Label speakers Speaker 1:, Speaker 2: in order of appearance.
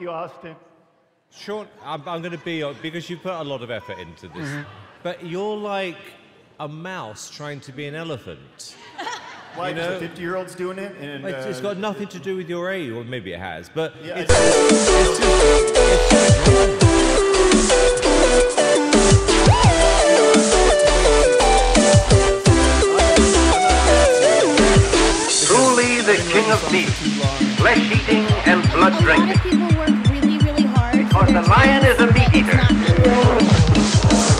Speaker 1: you, Austin.
Speaker 2: Sean, I'm going to be because you put a lot of effort into this, but you're like a mouse trying to be an elephant.
Speaker 1: Why?
Speaker 2: You know?
Speaker 1: The 50-year-old's doing it, and
Speaker 2: It's got nothing to do with your age, or maybe it has, but
Speaker 1: yeah,
Speaker 3: Truly the king of meat, flesh-eating and blood-drinking.
Speaker 4: A lot of people work really, really hard.
Speaker 3: Because the lion is a meat eater.